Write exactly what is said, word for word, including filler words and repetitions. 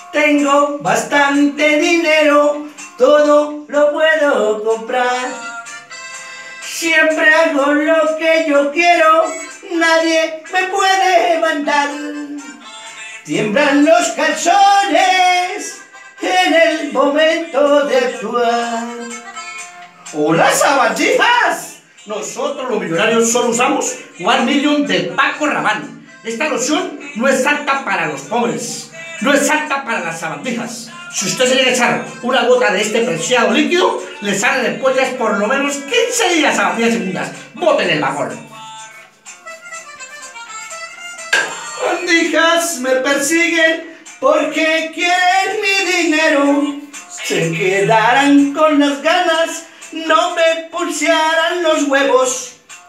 Tengo bastante dinero, todo lo puedo comprar. Siempre hago lo que yo quiero, nadie me puede mandar. Tiemblan los calzones en el momento de actuar. ¡Hola, sabandijas! Nosotros los millonarios solo usamos One Million de Paco Rabanne. Esta loción no es apta para los pobres, no es apta para las sabandijas. Si usted se llega a echar una gota de este preciado líquido, le salen de pollas por lo menos quince días sabandijas segundas. ¡Boten el vagón! Sabandijas me persiguen porque quieren mi dinero. Se quedarán con las ganas, no me pulsearán los huevos.